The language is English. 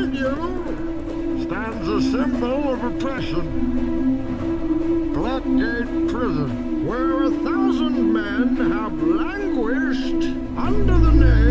you stands a symbol of oppression. Blackgate Prison, where 1,000 men have languished under the name